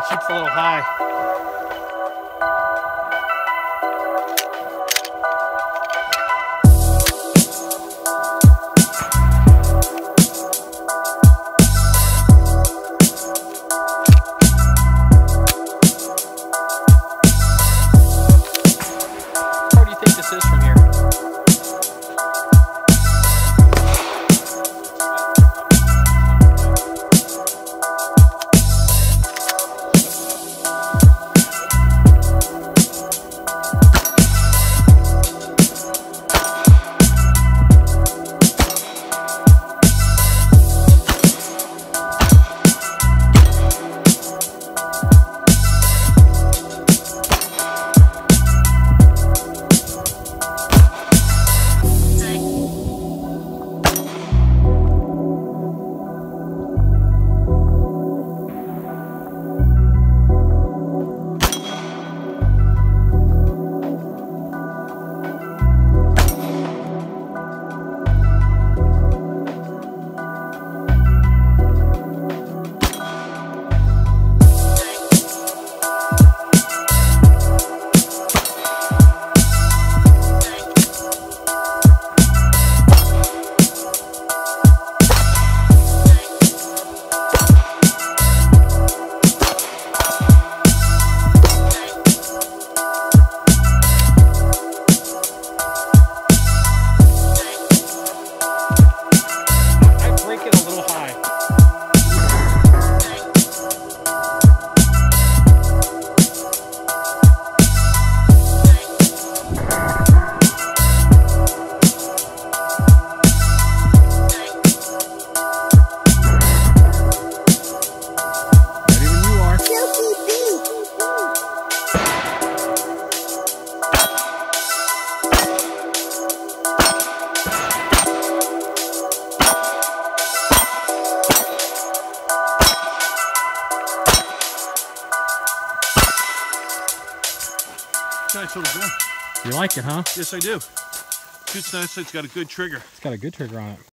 shoots a little high. How far do you think this is from here? Nice little gun. You like it, huh? Yes, I do. Shoots nice. It's got a good trigger. It's got a good trigger on it.